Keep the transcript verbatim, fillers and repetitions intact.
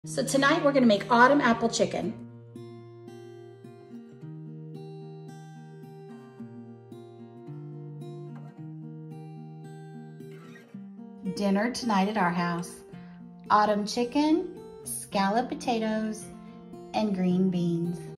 So tonight we're gonna make autumn apple chicken. Dinner tonight at our house: autumn chicken, scalloped potatoes, and green beans.